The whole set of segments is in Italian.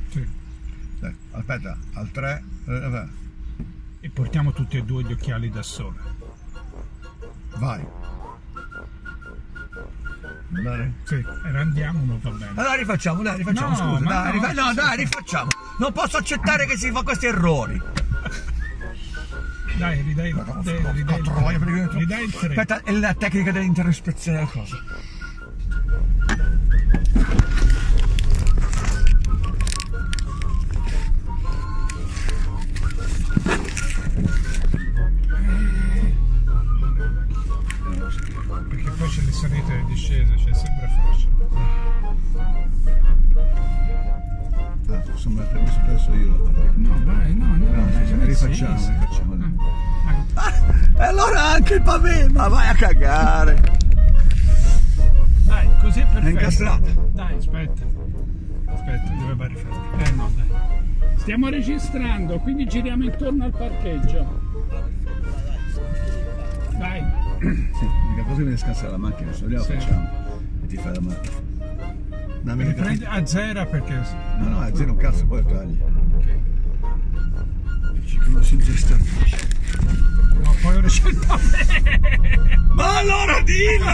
Sì. Dai, aspetta, al 3. E portiamo tutti e due gli occhiali da sole. Vai. Andare? Sì, e andiamo, non va bene. Allora rifacciamo, dai, rifacciamo, No, scusa, ma dai, no, no, dai, rifacciamo. Non posso accettare che si fa questi errori. Dai, ridai il 3. Aspetta, è la tecnica dell'interospezione della cosa. Perché poi c'è le salite e le discese, cioè sembra facile. Insomma, mi sono perso io la partita. No, vai, no, Rifacciamo, sì. rifacciamo. E allora anche il pavè, ma vai a cagare. Dai, così è perfetto. È incastrata. Dai, aspetta, doveva rifare. No, dai. Stiamo registrando, quindi giriamo intorno al parcheggio. Vai. Sì, l'unica cosa che viene scansare la macchina, se la facciamo e ti fai la macchina. Riprendi a zero perché... No, a zero un cazzo, poi tagli. Ok. Ci conosci in testa. No, poi ora c'è il pavè. Ma allora dillo!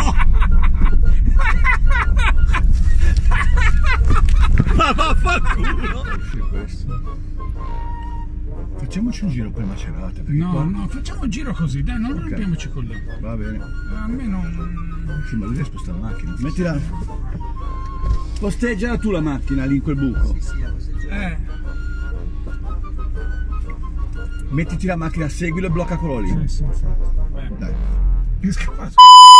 Ma vaffanculo! Questo. Facciamoci un giro per Macerata. No, facciamo un giro così, dai, non rompiamoci con lì. Va bene. A me non... Sì, ma lui deve spostare la macchina. Mettila. Posteggiala tu la macchina lì in quel buco. Sì, la posteggiare. Mettiti la macchina, seguilo e blocca quello lì. Sì. Bene. Dai. Mi è scappato.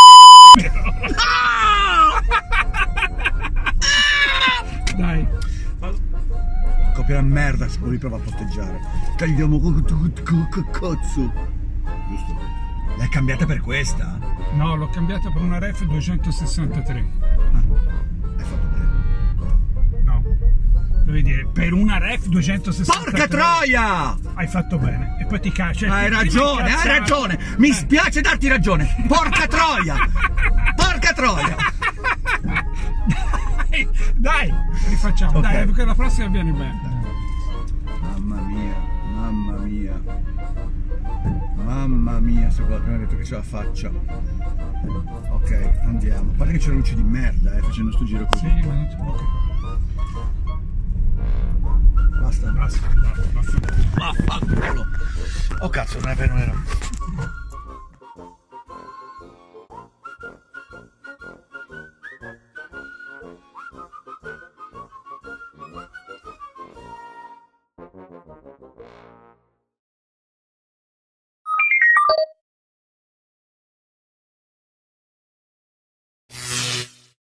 Dai. Copia la merda se poi prova a posteggiare. Tagliamo cazzo. Giusto? L'hai cambiata per questa? No, l'ho cambiata per una Ref 263. Hai fatto bene. No. Devi dire, per una Ref 263. Porca troia! Hai fatto bene. E poi ti caccia. Hai ragione. Mi spiace darti ragione. Porca troia! Porca troia! Dai, rifacciamo. Okay. Dai, perché la prossima viene bene. Mamma mia, se qualcuno ha detto che ce la faccia. Ok, andiamo. Guarda che c'è la luce di merda, facendo sto giro così. Sì, ma non ti preoccupare. Basta. Basta. Vaffanculo. Oh cazzo, non è vero.